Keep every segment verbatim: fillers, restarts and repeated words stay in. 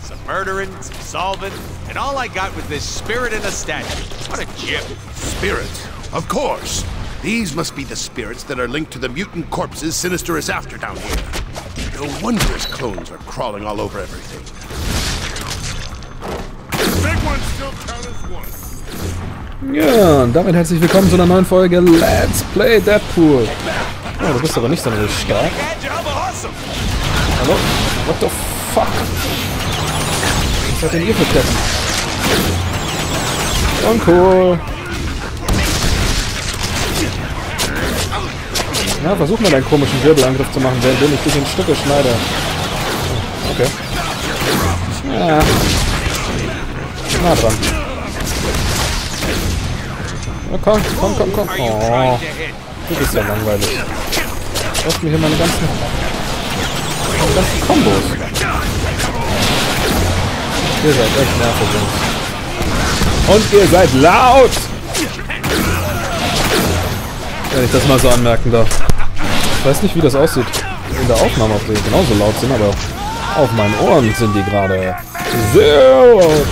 some murdering, some solving, and all I got was this spirit in a statue. What a gem. Spirit? Of course. These must be the spirits that are linked to the mutant corpses Sinister is after down here. No wonder his clones are crawling all over everything. Big ones still count as one. Ja, und damit herzlich willkommen zu einer neuen Folge Let's Play Deadpool. Oh, du bist aber nicht so richtig stark. Hallo? What the fuck? Was seid denn ihr für Ketten? Uncool. Na, versuch mal deinen komischen Wirbelangriff zu machen, während ich dich in Stücke schneide. Okay. Ja. Na dran. Na komm, komm, komm, komm. Oh. Du bist ja langweilig. Du hast mir hier meine ganzen, meine ganzen Kombos. Ihr seid echt nervig, Jungs. Und ihr seid laut! Wenn ich das mal so anmerken darf. Ich weiß nicht, wie das aussieht in der Aufnahme, ob sie genauso laut sind, aber auf meinen Ohren sind die gerade sehr laut.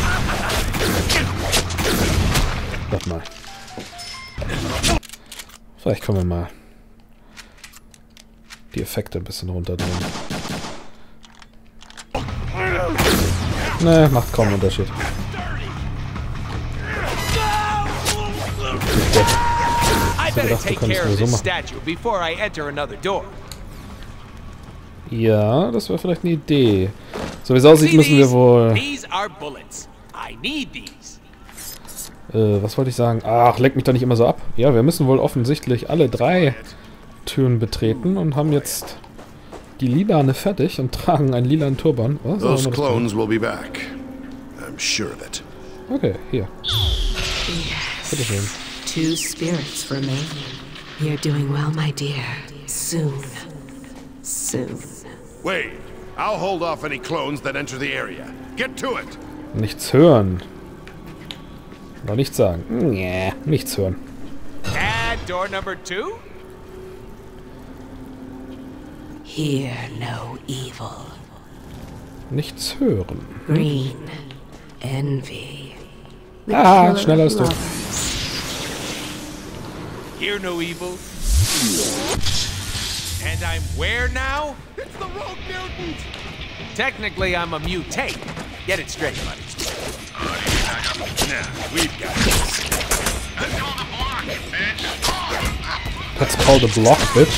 Warte mal. Vielleicht können wir mal die Effekte ein bisschen runterdrehen. Ne, macht kaum einen Unterschied. Ich hab gedacht, du könntest nur so machen. Ja, das wäre vielleicht eine Idee. So wie es aussieht, müssen wir wohl... Äh, was wollte ich sagen? Ach, leck mich doch nicht immer so ab. Ja, wir müssen wohl offensichtlich alle drei Türen betreten und haben jetzt die Lilane fertig und tragen einen lilanen Turban. Was? Those clones will be back. I'm sure of it. Okay, hier. Bitte schön. Two spirits remain. You're doing well, my dear. Soon. Soon. Wait, I'll hold off any clones that enter the area. Get to it. Nichts hören. Oder nichts sagen. Nee, nichts hören. And door number two? Hear no evil. Nichts hören. Green. Envy. The Ah, killer schneller als du. lovers. Hear no evil. And I'm where now? It's the rogue mutant. Technically, I'm a mutate. Get it straight, buddy. Now, we've got this. That's called a block, bitch.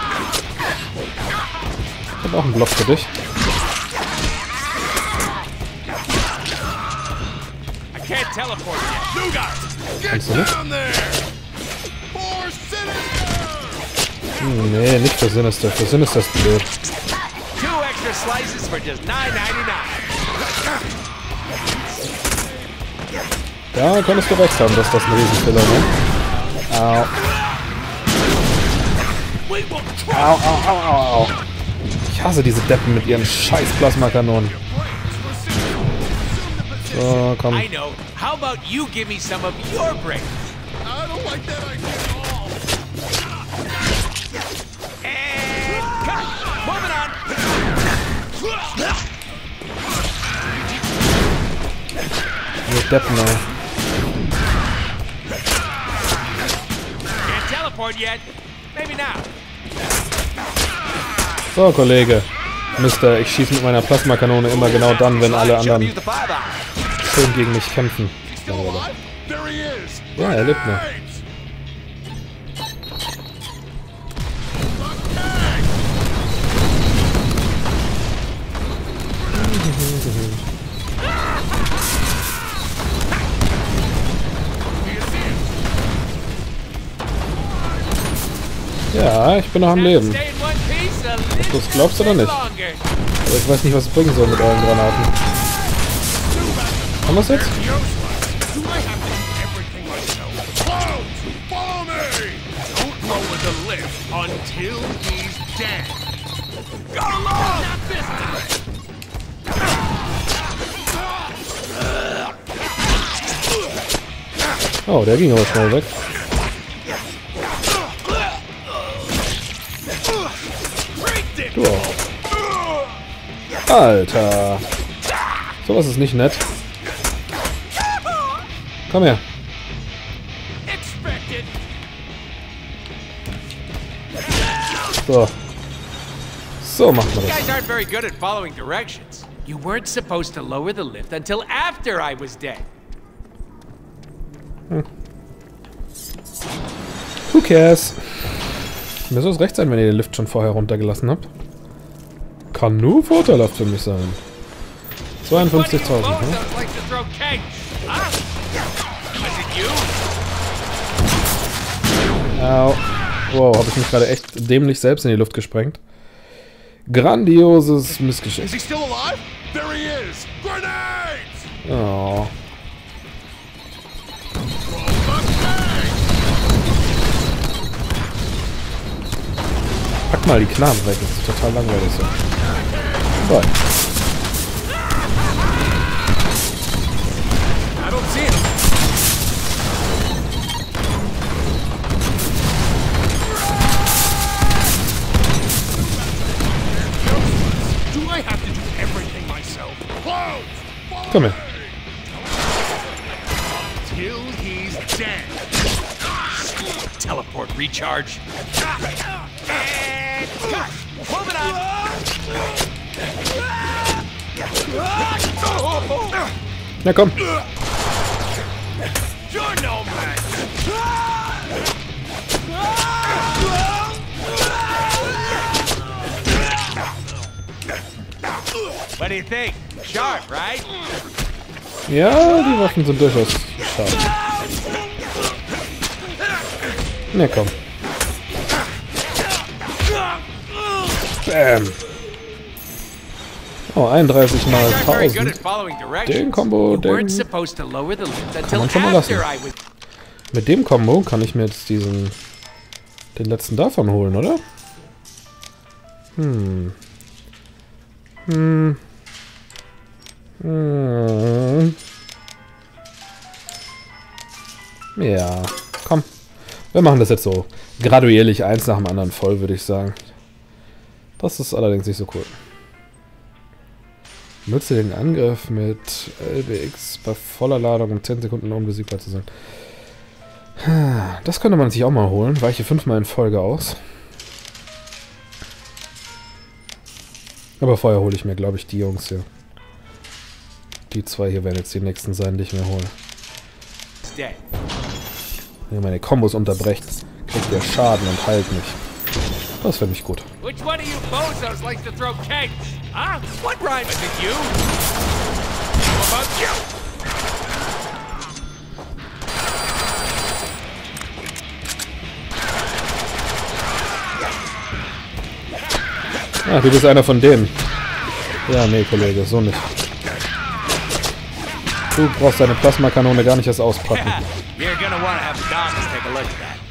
Ich hab auch einen Block für dich. I can't teleport yet. You guys, get Kannst du nicht? down there. For Sinister. Hm, nee, nicht für Sinister. Für Sinister ist blöd. Two extra slices for just nine ninety-nine. Ja, könntest du recht haben, dass das ein Riesenfehler war. Au. Au, au, au, au, au. Ich hasse diese Deppen mit ihren scheiß Plasmakanonen. So, komm. I know. How about you give me some of your brains? I don't like that idea at all. And cut. Moving on. Ihr Deppen, ey. Can't teleport yet. Maybe now. So, Kollege. Mister, ich schieße mit meiner Plasmakanone immer genau dann, wenn alle anderen schön gegen mich kämpfen. Ja, er lebt noch. Ja, ich bin noch am Leben. Ob du es glaubst oder nicht? Aber ich weiß nicht, was es bringen soll mit euren Granaten. Haben wir es jetzt? Oh, der ging aber schnell weg. Du auch. Alter. Sowas ist nicht nett. Komm her. So. So macht man You das. guys aren't very good at following directions. You weren't supposed to lower the lift until after I was dead. Who cares? Mir soll es recht sein, wenn ihr den Lift schon vorher runtergelassen habt. Kann nur vorteilhaft für mich sein. zweiundfünfzigtausend, ne? Au. Wow, habe ich mich gerade echt dämlich selbst in die Luft gesprengt. Grandioses Missgeschick. Is he still alive? There he is! Grenades! Oh. Pack mal die Knarren weg, das ist total langweilig so. Toll. I don't see him. Do I have to do everything myself? Close! Komm her. Till he's dead. Teleport recharge. And cut. Moving on. Na komm. You're no match. What do you think? Sharp, right? Ja, die Waffen sind durchaus scharf. Na komm. Bam. Oh, einunddreißig mal Guys aren't very good tausend. at following directions. Den Combo, You weren't den supposed to lower the lift kann until man schon mal lassen. after I was. Mit dem Combo kann ich mir jetzt diesen, den letzten davon holen, oder? Hm. Hm. Hm. Ja, komm. Wir machen das jetzt so graduierlich eins nach dem anderen voll, würde ich sagen. Das ist allerdings nicht so cool. Nutze den Angriff mit L B X bei voller Ladung, um zehn Sekunden unbesiegbar zu sein. Das könnte man sich auch mal holen. Weiche fünfmal in Folge aus. Aber vorher hole ich mir, glaube ich, die Jungs hier. Die zwei hier werden jetzt die nächsten sein, die ich mir hole. Wenn ihr meine Kombos unterbrecht, kriegt ihr Schaden und heilt mich. Das finde ich gut. Which one of you bozos likes to throw kegs? Huh? What rhyme is it, you? How about you? Ah, du bist einer von denen. Ja, nee, Kollege, so nicht. Du brauchst deine Plasmakanone gar nicht erst auspacken. You're gonna wanna have the doctors take a look at that.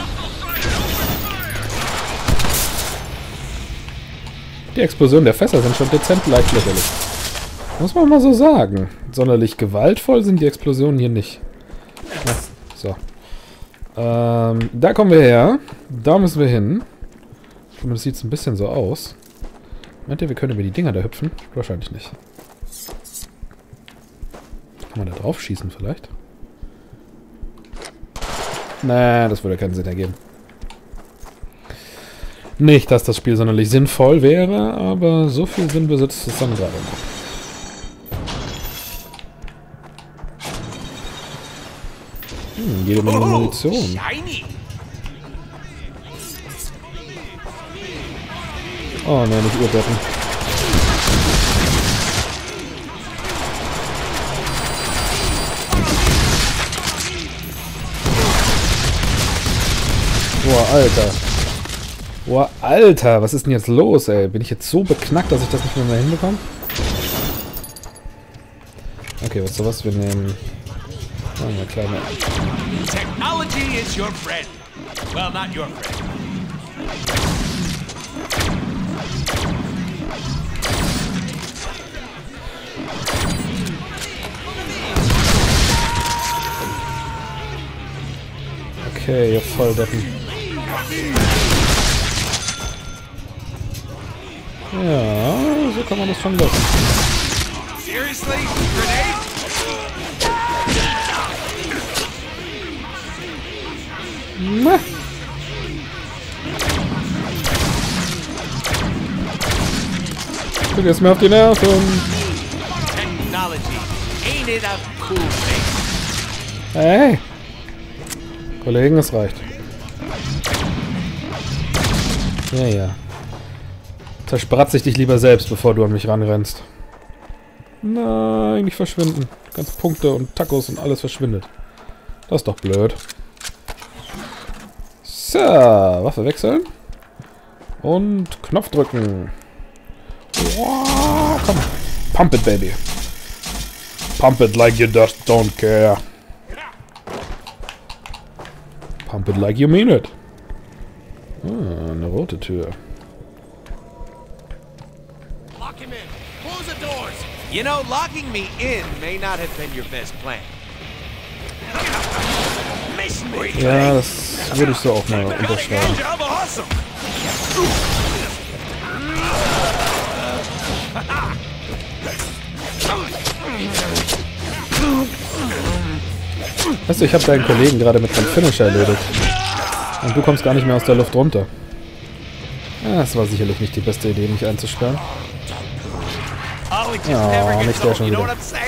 Die Explosionen der Fässer sind schon dezent leicht lächerlich. Muss man mal so sagen. Sonderlich gewaltvoll sind die Explosionen hier nicht. Na, so. Ähm, da kommen wir her. Da müssen wir hin. Zumindest sieht es ein bisschen so aus. Meint ihr, wir können über die Dinger da hüpfen? Wahrscheinlich nicht. Kann man da drauf schießen vielleicht? Nee, das würde keinen Sinn ergeben. Nicht, dass das Spiel sonderlich sinnvoll wäre, aber so viel Sinn besitzt es dann gerade noch. Hm, jede Menge Munition. Shiny. Oh nein, nicht Uhrbetten. Boah, Alter. Boah, Alter, was ist denn jetzt los, ey? Bin ich jetzt so beknackt, dass ich das nicht mehr, mehr hinbekomme? Okay, was sowas? Wir nehmen... Oh, eine kleine... Technology is your friend. Well, not your friend. Okay, ihr Volldeppen. Ja, so kann man das schon lassen. Seriously? Grenade? Na. Du gehst mir auf die Nerven. Technology. Ain't it a cool thing? Hey. Kollegen, es reicht. Ja, ja. Zerspratze ich dich lieber selbst, bevor du an mich ranrennst. Nein, nicht verschwinden. Ganze Punkte und Tacos und alles verschwindet. Das ist doch blöd. So, Waffe wechseln. Und Knopf drücken. Wow, komm. Pump it, baby. Pump it like you just don't care. Pump it like you mean it. Ah, eine rote Tür. Lock him in. Close the doors. You know, locking me in may not have been your best plan. Ja, das würde ich so auch mal unterschreiben. Weißt du, ich habe deinen Kollegen gerade mit seinem Finisher erledigt. Und du kommst gar nicht mehr aus der Luft runter. Ja, das war sicherlich nicht die beste Idee, mich einzusperren. Oh, nicht der schon wieder.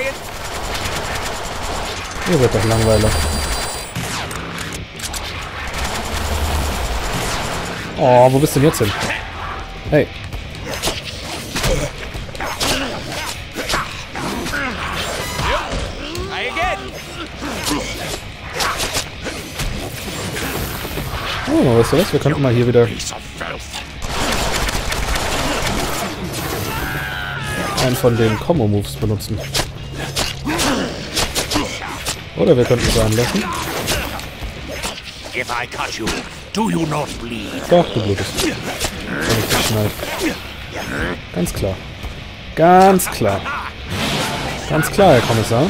Ihr seid doch Langweiler. Oh, wo bist du denn jetzt hin? Hey. Oh, weißt du was? Wir könnten mal hier wieder einen von den Combo-Moves benutzen. Oder wir könnten es sein lassen. Doch, du blutest. Wenn ich dich schneid. Ganz klar. Ganz klar. Ganz klar, Herr Kommissar.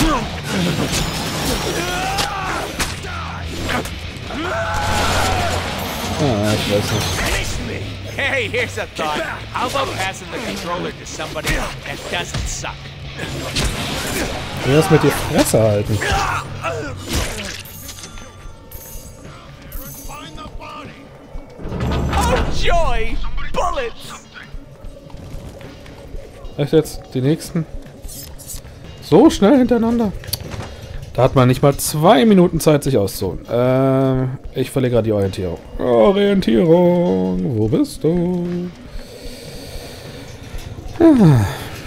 Ah, ich weiß nicht. Hey, here's a thought. How about passing the controller to somebody that doesn't suck? Du wirst mit die Fresse halten. Oh joy! Bullets! Echt jetzt? Die nächsten? So schnell hintereinander? Da hat man nicht mal zwei Minuten Zeit, sich auszuholen. Ähm, ich verliere gerade die Orientierung. Orientierung, wo bist du? Ah.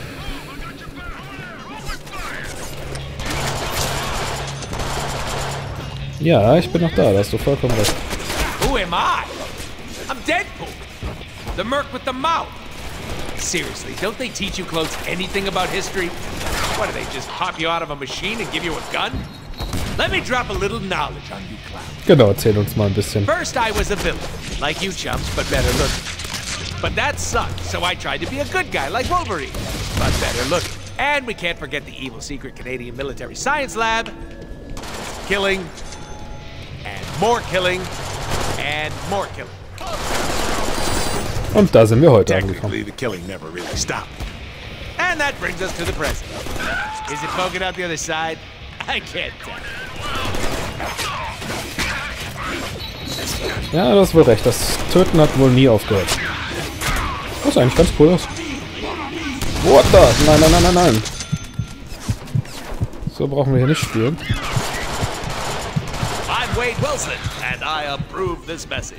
Ja, ich bin noch da, da hast du vollkommen recht. Who am I? I'm Deadpool. The merc with the mouth. Seriously, don't they teach you clones anything about history? What, do they just pop you out of a machine and give you a gun? Let me drop a little knowledge on you, clown. Genau, erzähl uns mal ein bisschen. First I was a villain, like you chumps, but better looking. But that sucked, so I tried to be a good guy like Wolverine, but better looking. And we can't forget the evil secret Canadian military science lab. Killing, and more killing, and more killing. Und da sind wir heute angekommen. Technically, the killing never really stopped. And that brings us to the present. Is it poking out the other side? I can't tell. Ja, das ist wohl recht. Das Töten hat wohl nie aufgehört. Das sieht eigentlich ganz cool aus. What the? Nein, nein, nein, nein, nein. So brauchen wir hier nicht spielen. I'm Wade Wilson, and I approve this message.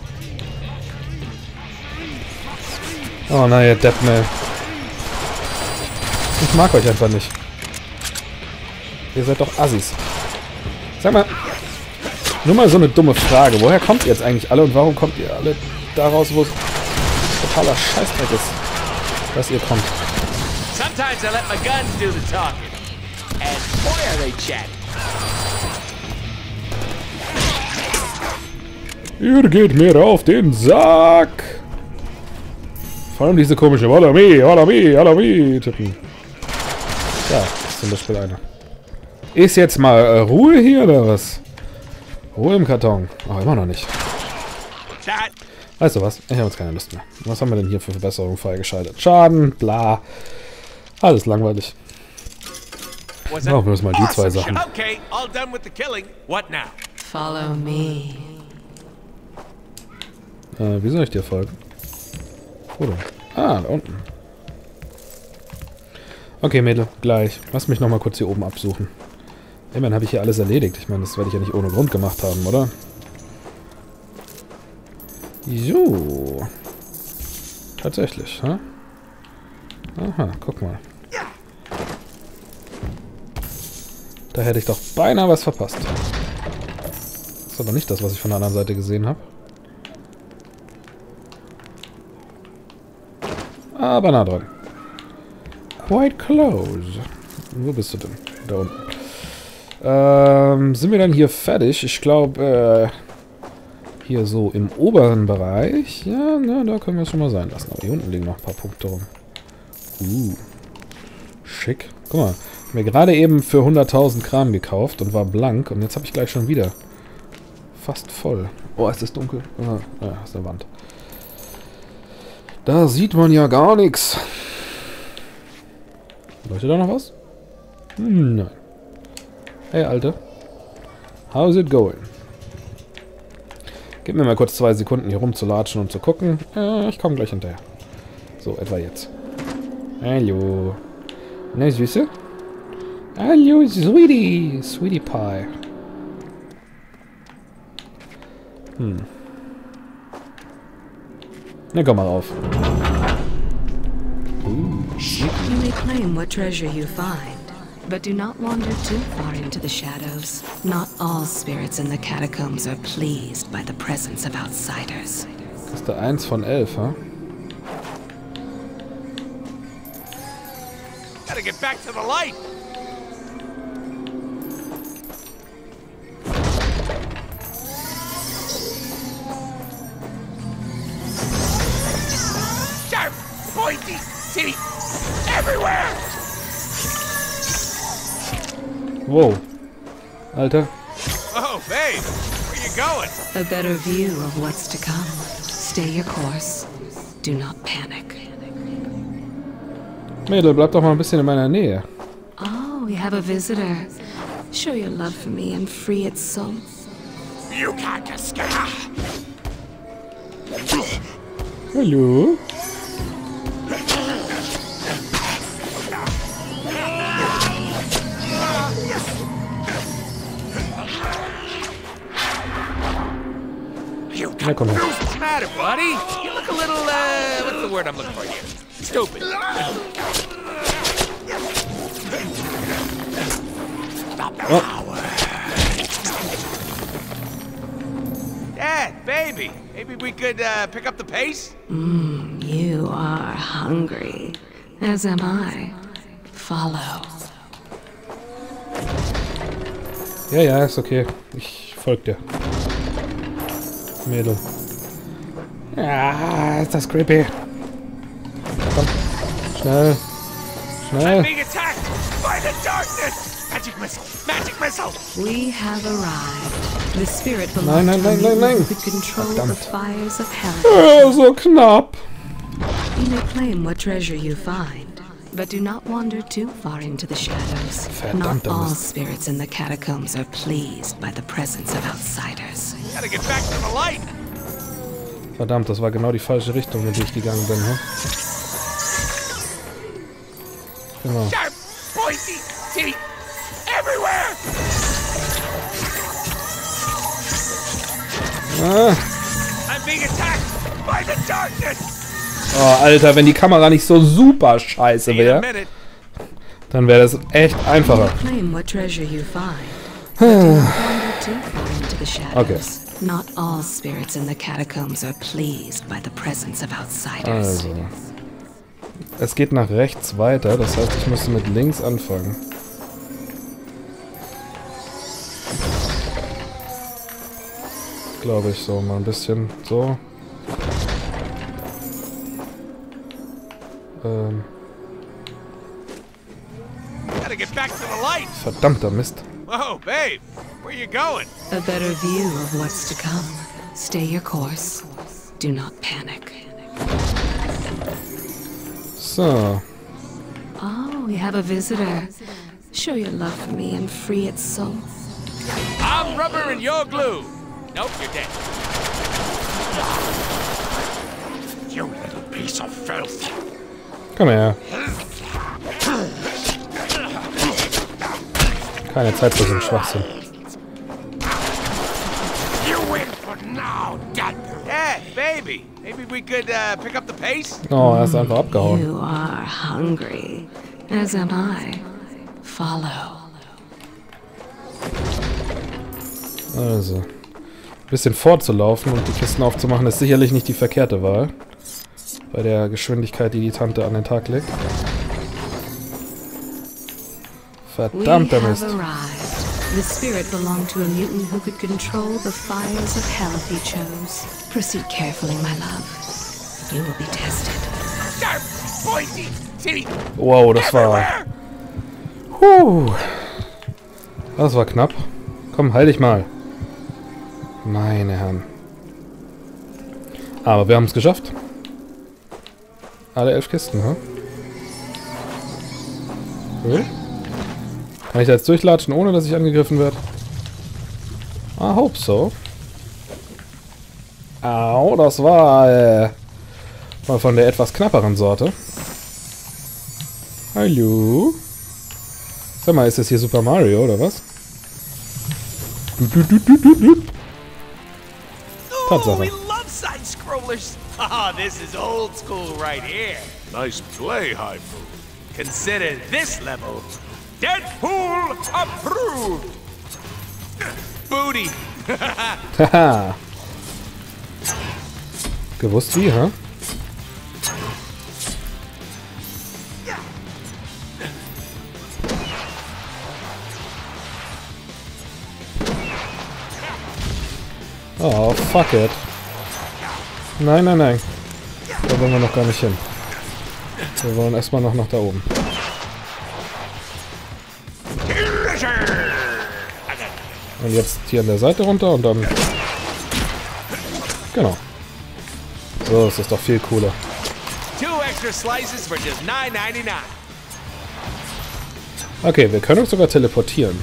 Oh nein, ihr Deppmail. Ich mag euch einfach nicht. Ihr seid doch Assis. Sag mal, nur mal so eine dumme Frage. Woher kommt ihr jetzt eigentlich alle und warum kommt ihr alle daraus, wo es totaler Scheißdreck ist, dass ihr kommt? Sometimes I let my guns do the talking. And boy are they chatty. Ihr geht mir auf den Sack. Vor allem diese komische Follow me, follow me, follow me Typen. Ja, ist zum Beispiel einer. Ist jetzt mal äh, Ruhe hier oder was? Ruhe im Karton. Oh, immer noch nicht. Weißt du was? Ich habe jetzt keine Lust mehr. Was haben wir denn hier für Verbesserungen freigeschaltet? Schaden, bla. Alles langweilig. Was Machen wir uns mal die zwei awesome Sachen. shot. Okay, all done with the killing. What now? Follow me. Äh, wie soll ich dir folgen? Wo denn? Ah, da unten. Okay, Mädel, gleich. Lass mich nochmal kurz hier oben absuchen. Immerhin habe ich hier alles erledigt. Ich meine, das werde ich ja nicht ohne Grund gemacht haben, oder? So. Tatsächlich, hä? Aha, guck mal. Da hätte ich doch beinahe was verpasst. Das ist aber nicht das, was ich von der anderen Seite gesehen habe. Aber nah dran. Quite close. Wo bist du denn? Da unten. Ähm, sind wir dann hier fertig? Ich glaube, äh, hier so im oberen Bereich. Ja, na, da können wir es schon mal sein lassen. Aber hier unten liegen noch ein paar Punkte rum. Uh. Schick. Guck mal. Ich habe mir gerade eben für hunderttausend Kram gekauft und war blank. Und jetzt habe ich gleich schon wieder fast voll. Oh, ist das dunkel? Ah, ja, ist eine Wand. Da sieht man ja gar nichts. Leuchtet da noch was? Hm, nein. Hey, Alte. How's it going? Gib mir mal kurz zwei Sekunden hier rumzulatschen und zu gucken. Äh, ich komme gleich hinterher. So, etwa jetzt. Hallo. Na, Süße? Hallo, Sweetie. Sweetie Pie. Hm. Na, komm mal rauf. Uh, You may claim what treasure you find, but do not wander too far into the shadows. Not all spirits in the catacombs are pleased by the presence of outsiders. das ist der eins von elf, ha? Gotta get back to the light. Sharp, pointy, teeth, everywhere. Wow. Alter. Oh, babe, where you going? A better view of what's to come. Stay your course. Do not panic. Mädel, bleib doch mal ein bisschen in meiner Nähe. Oh, we have a visitor. Show your love for me and free its soul. You can't escape. Hallo? You Na komm her. What's the matter, buddy? You look a little, uh, what's the word I'm looking for here? Stupid. Oh. Dad, baby, maybe we could uh, pick up the pace? Mm, you are hungry, as am I. Follow. Ja, ja, ist okay. Ich folge dir. Mädel. Ja, ist das creepy. Komm. Schnell. Schnell. Being attacked by the darkness! Magic missile! Magic missile! We have arrived. The spirit Nein, belongs nein, to nein, the nein, nein. mutant who could control the Verdammt. fires of hell. Oh, so knapp. You may claim what treasure you find, but do not wander too far into the shadows. Not Verdammter all Mist. spirits in the catacombs are pleased by the presence of outsiders. Gotta get back to the light! Verdammt, das war genau die falsche Richtung, in die ich gegangen bin. Hm? Genau. Sharp, pointy, teeth, everywhere! Ah. I'm being attacked by the darkness! Oh, Alter, wenn die Kamera nicht so super scheiße See you in a wäre, minute. dann wäre das echt einfacher. Claim what treasure you find, but do not wander too far into the shadows. Okay. Not all spirits in the catacombs are pleased by the presence of outsiders. Also. Es geht nach rechts weiter, das heißt, ich müsste mit links anfangen. Glaube ich so, mal ein bisschen so. Ähm, Gotta get back to the light! verdammter Mist. Whoa, babe, where you going? A better view of what's to come. Stay your course. Do not panic. So. Oh, we have a visitor. Show your love for me and free its soul. I'm rubber and you're glue. Nope, you're dead. You little piece of filth. Komm her. Keine Zeit für so einen Schwachsinn. You win for now, Dad. Hey, baby. Maybe we could uh, pick up the pace? Oh, er ist einfach abgehauen. You are hungry, as am I. Follow. Also. Ein bisschen vorzulaufen und die Kisten aufzumachen, ist sicherlich nicht die verkehrte Wahl. Bei der Geschwindigkeit, die die Tante an den Tag legt. Verdammter Mist. The spirit belonged to a mutant who could control the fires of hell if he chose. Proceed carefully, my love. You will be tested. Sharp, pointy teeth. Wow, das war... Puh. Das war knapp. Komm, halt dich mal. Meine Herren. Aber wir haben es geschafft. Alle elf Kisten, ha? Cool. Kann ich da jetzt durchlatschen, ohne dass ich angegriffen werde? I hope so. Au, das war äh, mal von der etwas knapperen Sorte. Hallo? Sag mal, ist das hier Super Mario, oder was? Du, du, du, du, du, du. Oh, we love side-scrollers. Ah, this is old school right here. Nice play, Hypo. Consider this level Deadpool approved. Booty. Haha. Gewusst wie, hä? Oh, fuck it. Nein, nein, nein. Da wollen wir noch gar nicht hin. Wir wollen erstmal noch nach da oben. Und jetzt hier an der Seite runter und dann... Genau. So, das ist doch viel cooler. Two extra slices for just nine ninety-nine. Okay, wir können uns sogar teleportieren.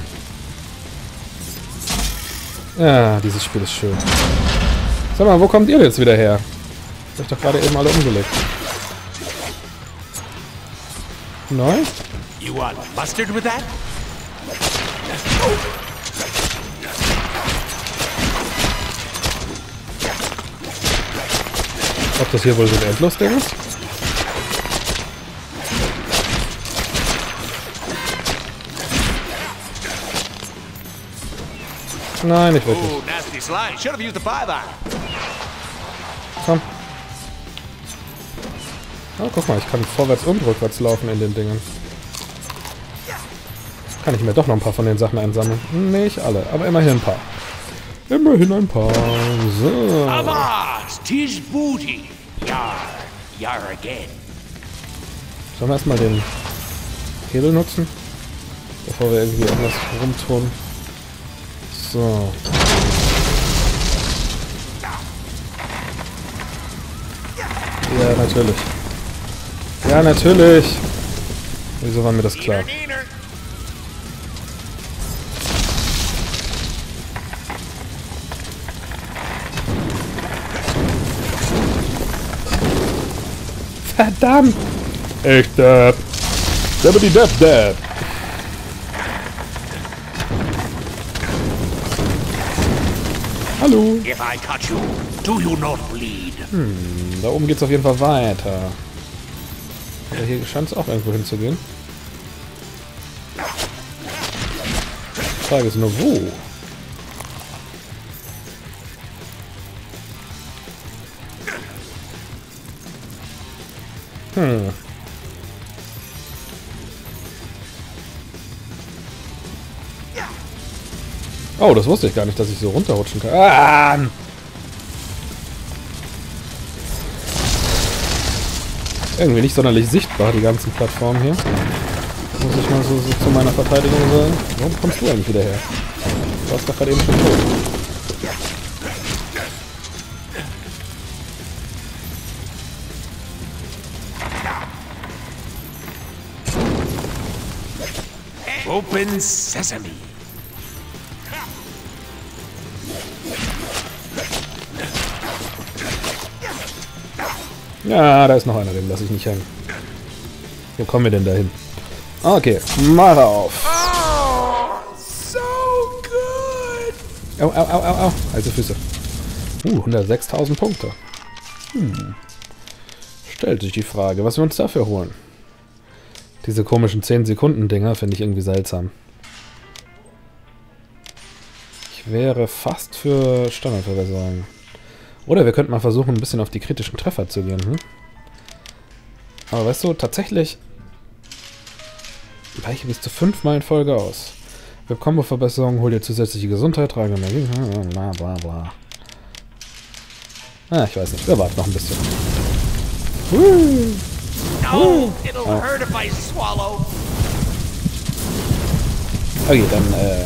Ja, dieses Spiel ist schön. Sag mal, wo kommt ihr jetzt wieder her? Ich hab doch gerade eben alle umgelegt. Neu? You want mustard with that? Ob das hier wohl so ein Endlos-Ding ist? Nein, nicht wirklich. Oh, nasty slide. Should have used the five iron. Komm. Oh, guck mal, ich kann vorwärts und rückwärts laufen in den Dingen. Kann ich mir doch noch ein paar von den Sachen einsammeln. Nicht alle, aber immerhin ein paar. Immerhin ein paar. So. Avast, tis booty. Yar, yar again. Sollen wir erstmal den Hebel nutzen? Bevor wir irgendwie irgendwas rumtun. So. Ja, natürlich. Ja, natürlich. Wieso war mir das klar? Verdammt! Ich dab. Dabbidi dab dab. Hallo. If I cut you, do you not bleed? Hm, da oben geht's auf jeden Fall weiter. Aber hier scheint es auch irgendwo hinzugehen. Die Frage ist nur wo. Hm. Oh, das wusste ich gar nicht, dass ich so runterrutschen kann. Ah! Irgendwie nicht sonderlich sichtbar, die ganzen Plattformen hier. Muss ich mal so, so zu meiner Verteidigung sagen. Warum kommst du eigentlich wieder her? Du warst doch gerade eben schon tot. Open Sesame. Ja, da ist noch einer, den lasse ich nicht hängen. Wo kommen wir denn da hin? Okay, mach auf. Oh, so good. Au, au, au, au, au. Also Füße. Uh, hundertsechstausend Punkte. Hm. Stellt sich die Frage, was wir uns dafür holen. Diese komischen zehn Sekunden Dinger finde ich irgendwie seltsam. Ich wäre fast für Standardverbesserung. Oder wir könnten mal versuchen, ein bisschen auf die kritischen Treffer zu gehen. Hm? Aber weißt du, tatsächlich weiche bis zu fünfmal in Folge aus. Für Kombo-Verbesserung hol dir zusätzliche Gesundheit, trage Energie, bla bla bla. Ah, ich weiß nicht, wir warten noch ein bisschen. Uh. No, it'll hurt if I swallow. Okay, dann, äh...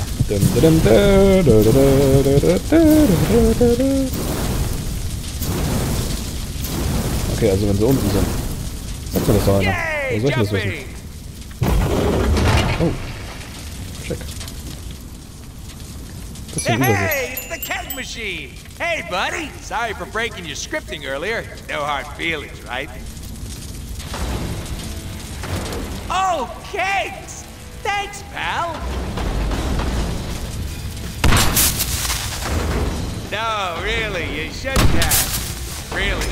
Okay, also wenn sie unten sind. Sag mir das doch einer. Wo soll ich das wissen? Oh. Check. Bisschen Übersicht. Hey, it's the keg machine. Hey, buddy. Sorry for breaking your scripting earlier. No hard feelings, right? Oh, kegs! Thanks, pal. No, really, you shouldn't have. Really.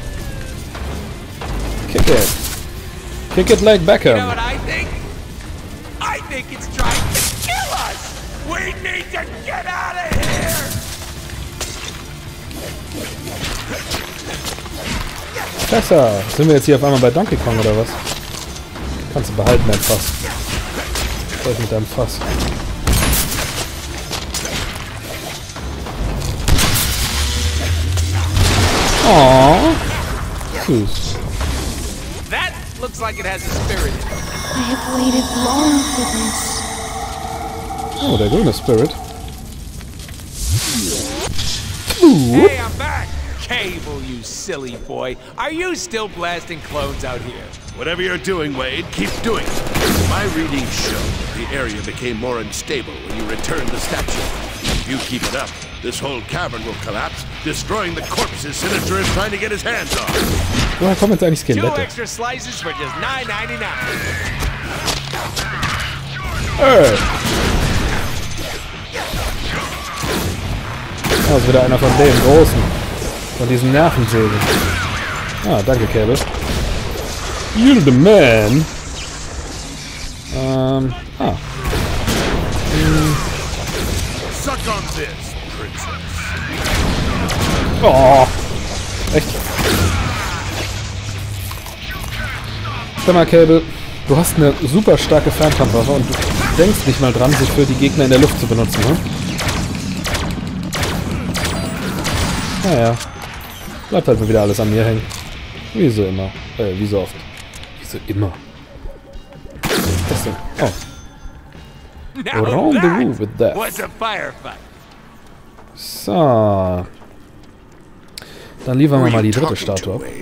Kick it. Kick it like Beckham. You know what I think? I think it's trying to kill us! We need to get out of here! Besser. Sind wir jetzt hier auf einmal bei Donkey Kong oder was? Kannst du behalten, dein Fass. Was mit deinem Fass? Oh, süß. That looks like it has a spirit in it. I have waited long for this. Oh, der grüne Spirit. Hey, I'm back! Cable, you silly boy. Are you still blasting clones out here? Whatever you're doing, Wade, keep doing it. My readings show the area became more unstable when you returned the statue. If you keep it up, this whole cavern will collapse, destroying the corpses Sinister is trying to get his hands on. Woher kommen jetzt eigentlich Two Skelette? extra slices for just nine ninety-nine. Äh. Da ist wieder einer von den Großen. Von diesen Nervensägen. Ah, danke, Cable. You're the man. Ähm, ah. Hm. Suck on this, princess. Oh. Echt? Sag mal, Cable, du hast eine super starke Fernkampfwaffe und du denkst nicht mal dran, sich für die Gegner in der Luft zu benutzen, ne? Naja. Bleibt halt mal wieder alles an mir hängen. Wie so immer. Äh, wie so oft. Wie so immer. Was ist das denn? Oh. Rendezvous with Death. Was a firefight. So. Dann liefern wir mal die dritte Statue ab.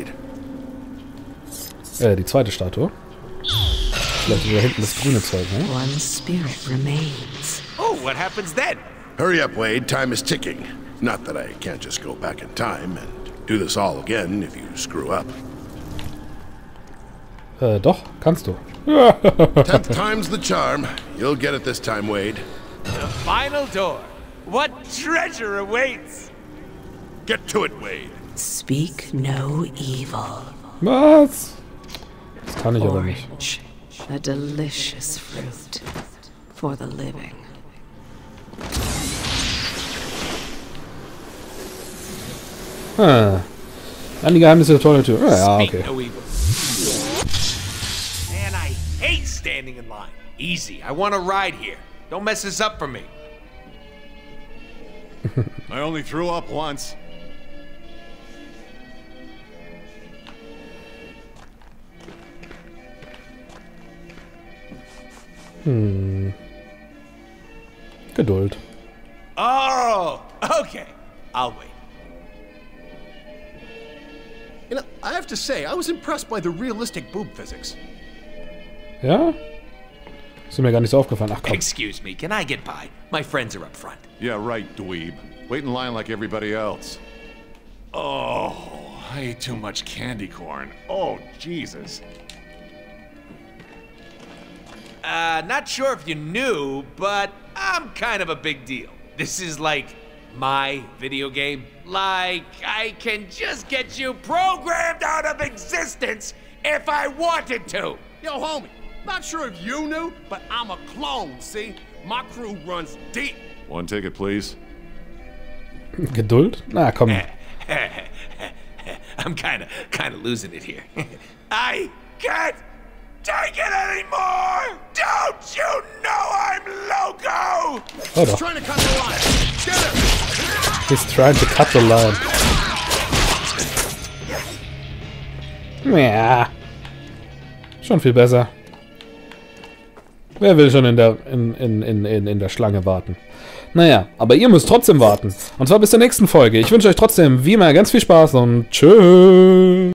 Äh, die zweite Statue. Vielleicht ist da hinten das grüne Zeug, ne? One spirit remains. Oh, what happens then? Hurry up, Wade. Time is ticking. Not that I can't just go back in time and do this all again if you screw up. Äh, doch, kannst du. Tenth time's the charm. You'll get it this time, Wade. The final door. What treasure awaits? Get to it, Wade. Speak no evil. Was? Das kann ich aber nicht. Orange, a delicious fruit for the living. Hm. Dann die Geheimnisse der tolle Tür. Ah, ja, Speak okay. no evil. Man, I hate standing in line. Easy. I want to ride here. Don't mess this up for me. I only threw up once. Hm. Geduld. Oh, okay. I'll wait. You know, I have to say, I was impressed by the realistic boob physics. Ja? Ist mir gar nicht so aufgefallen. Ach komm. Excuse me, can I get by? My friends are up front. Yeah, right, dweeb. Wait in line like everybody else. Oh, I ate too much candy corn. Oh, Jesus. Uh, not sure if you knew, but I'm kind of a big deal. This is like my video game. Like, I can just get you programmed out of existence if I wanted to. Yo, homie, not sure if you knew, but I'm a clone, see? My crew runs deep. One ticket, please. Geduld? Na, komm. I'm kind of, kind of losing it here. I can't take it anymore! Don't you know I'm loco? Oh doch. Trying to cut the line. Get him! He's trying to cut the line. Ja. Schon viel besser. Wer will schon in der, in, in, in, in, in der Schlange warten? Naja, aber ihr müsst trotzdem warten. Und zwar bis zur nächsten Folge. Ich wünsche euch trotzdem wie immer ganz viel Spaß und tschüss.